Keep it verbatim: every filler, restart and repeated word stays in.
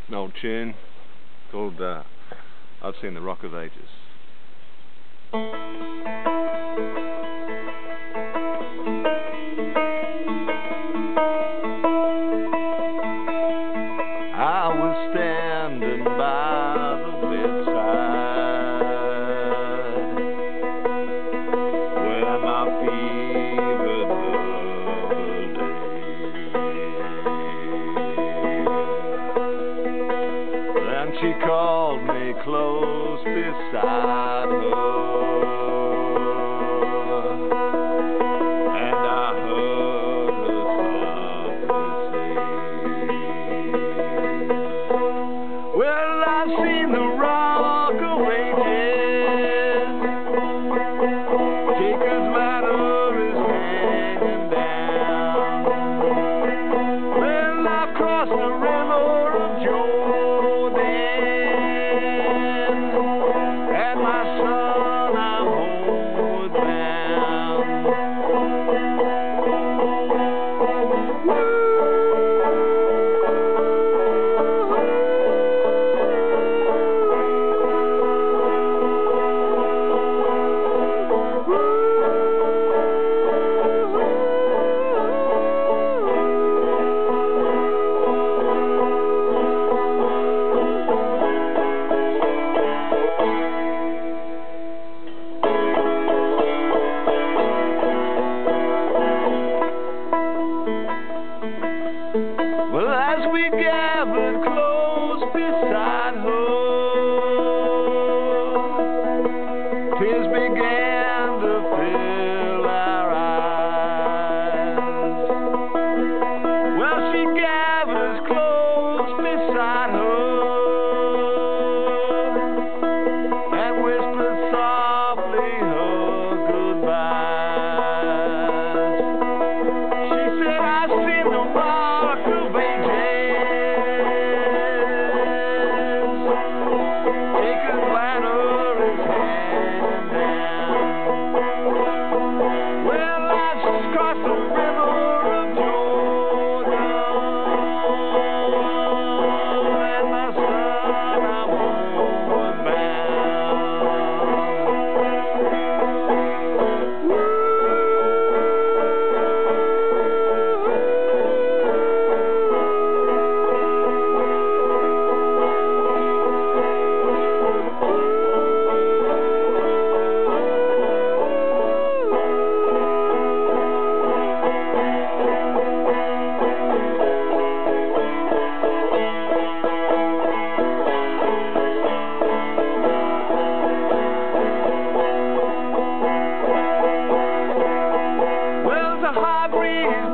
an old tune called uh, I've Seen the Rock of Ages. I was standing by the bedside where my fevered mother lay. Then she called me close beside her, and I heard her softly say, well, I've seen the Rock of Ages. Jacob's ladder is hanging down. Well, I've crossed the river of Jordan, and my son I'm homeward bound. Well, as we gathered close beside her, tears began to fill our eyes. Well, she gathered us close beside her and whispered softly her goodbyes. She said, I've seen the Rock of high breeze